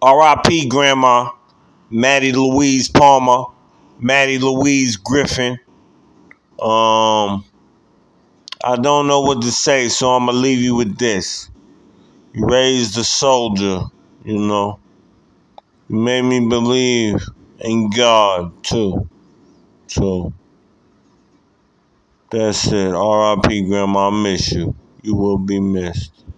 R.I.P. Grandma, Mattie Louise Palmer, Mattie Louise Griffin. I don't know what to say, so I'm going to leave you with this. You raised a soldier, you know. You made me believe in God, too. So, that's it. R.I.P. Grandma, I miss you. You will be missed.